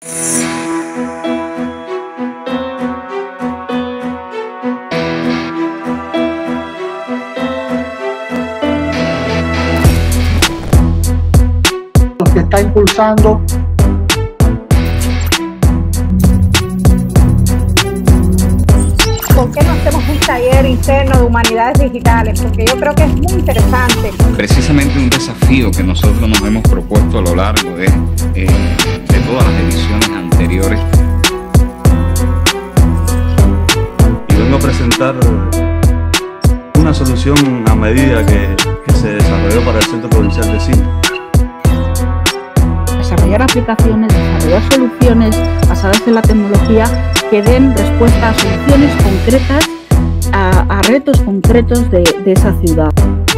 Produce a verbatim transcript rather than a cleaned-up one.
Los que está impulsando ¿por qué no hacemos un taller interno de humanidades digitales? Porque yo creo que es muy interesante. Precisamente un desafío que nosotros nos hemos propuesto a lo largo de, eh, de todas las ediciones anteriores. Y vengo a presentar una solución a medida que, que se desarrolló para el Centro Provincial de Cine. Desarrollar aplicaciones, desarrollar soluciones basadas en la tecnología que den respuesta a soluciones concretas, a, a retos concretos de, de esa ciudad.